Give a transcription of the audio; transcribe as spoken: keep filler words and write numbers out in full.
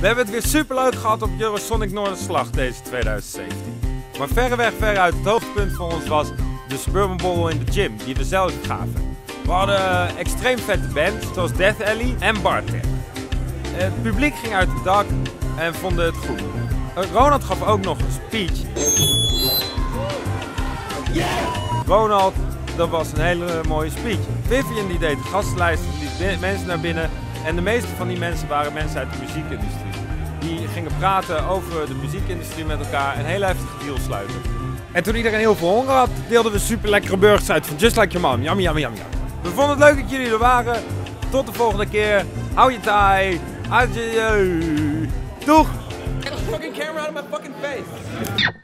We hebben het weer super leuk gehad op Eurosonic Noorderslag deze tweeduizend zeventien. Maar verreweg veruit het hoogtepunt voor ons was de Suburban Borrel in de gym, die we zelf gaven. We hadden extreem vette bands, zoals Death Alley en Bartek. Het publiek ging uit het dak en vonden het goed. Ronald gaf ook nog een speech. Ronald, dat was een hele mooie speech. Vivian die deed de gastenlijst, die liet mensen naar binnen. En de meeste van die mensen waren mensen uit de muziekindustrie. Die gingen praten over de muziekindustrie met elkaar en heel heftige deals sluiten. En toen iedereen heel veel honger had, deelden we super lekkere burgers uit van Just Like Your Mom. Yum, yum, yum, yum. We vonden het leuk dat jullie er waren. Tot de volgende keer. Hou je taai. Adieu. Doeg! Get the fucking camera out of my fucking face!